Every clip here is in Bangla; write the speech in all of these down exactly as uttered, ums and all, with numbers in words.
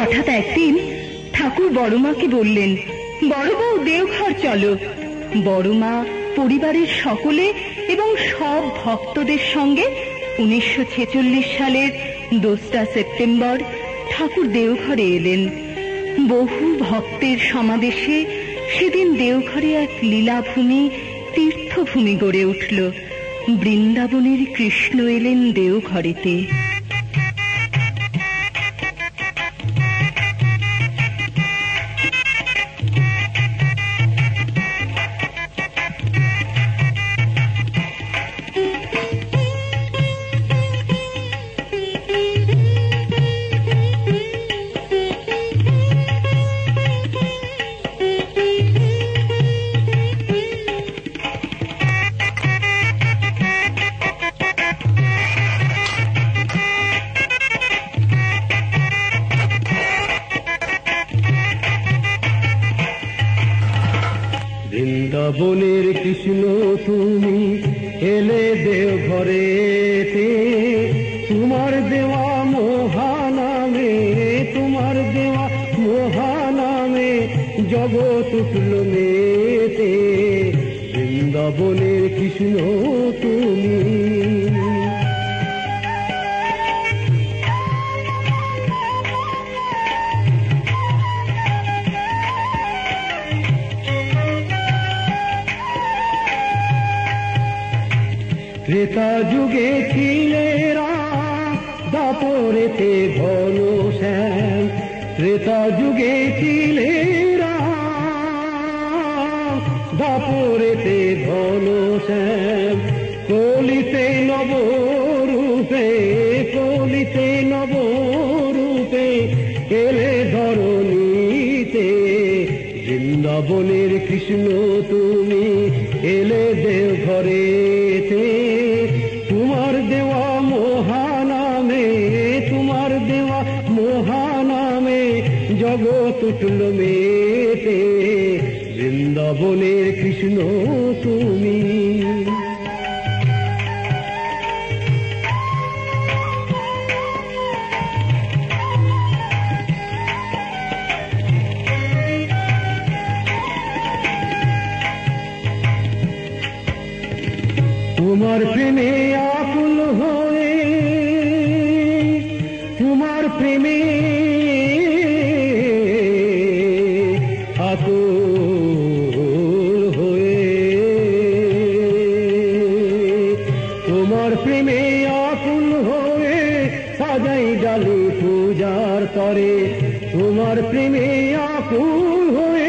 হঠাৎ একদিন ঠাকুর বড়মাকে বললেন, বড় বউ দেওঘর চলো। বড়মা পরিবারের সকলে এবং সব ভক্তদের সঙ্গে উনিশশো ছেচল্লিশ সালের দোসরা সেপ্টেম্বর ঠাকুর দেওঘরে এলেন। বহু ভক্তের সমাবেশে সেদিন দেওঘরে এক লীলাভূমি, তীর্থভূমি গড়ে উঠল। বৃন্দাবনের কৃষ্ণ এলেন দেওঘরেতে। বৃন্দাবনের কৃষ্ণ তুমি এলে দেওঘরেতে, তোমার দেওয়া মহানামে, তোমার দেওয়া মহানামে জগৎ উঠল মেতে। বৃন্দাবনের কৃষ্ণ তুমি। ত্রেতা যুগে ছিলে রাম, দাপরেতে ঘন শ্যাম। ত্রেতা যুগে ছিলে রাম, দাপরেতে ঘন শ্যাম। কলিতে নবরূপে, কলিতে নবরূপে এলে ধরণীতে। বৃন্দাবনের কৃষ্ণ তুমি এলে দেওঘরেতে, তোমার দেওয়া মহানামে, তোমার দেওয়া মহানামে জগৎ উঠল মেতে। বৃন্দাবনের কৃষ্ণ তুমি। তোমার প্রেমে আকুল হয়ে, তোমার প্রেমে আকুল হয়ে, তোমার প্রেমে আকুল হয়ে সাজাই ডালি পূজার তরে। তোমার প্রেমে আকুল হয়ে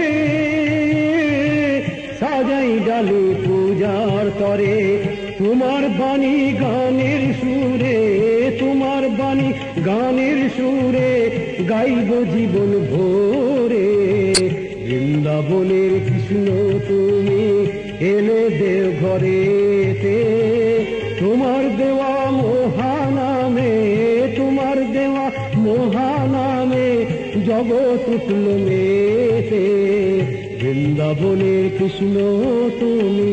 সাজাই ডালি পূজার তরে। তোমার বাণী গানের সুরে, তোমার বাণী গানের সুরে গাইব জীবন ভোরে। বৃন্দাবনের কৃষ্ণ তুমি এলে দেওঘরেতে, তোমার দেওয়া মহানামে, তোমার দেওয়া মহানামে জগৎ উঠল মেতে। বৃন্দাবনের কৃষ্ণ তুমি।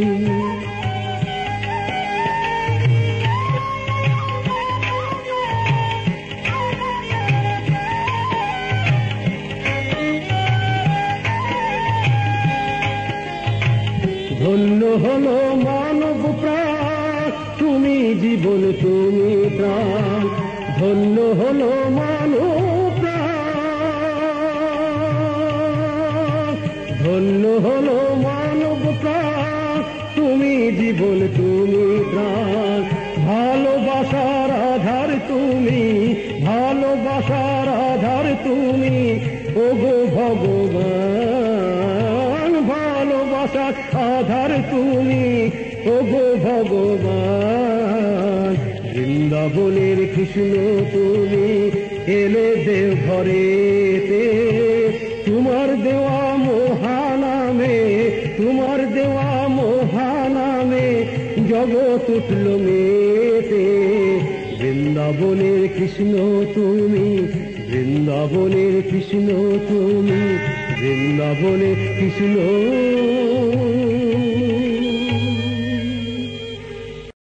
ধন্য হলো মানব প্রাণ, তুমি জীবন তুমি প্রাণ। ধন্য হলো মানব প্রাণ, ধন্য হলো মানব প্রাণ, তুমি জীবন তুমি প্রাণ। ভালোবাসার আধার তুমি, ভালোবাসার আধার তুমি ওগো ভগবান। ভালোবাসার আধার তুমি ওগো ভগবান। বৃন্দাবনের কৃষ্ণ তুমি এলে দেওঘরেতে, তোমার দেওয়া মহানামে, তোমার দেওয়া মহানামে জগৎ উঠল মেতে। বৃন্দাবনের কৃষ্ণ তুমি, বৃন্দাবনের কৃষ্ণ তুমি, বৃন্দাবনের কৃষ্ণ।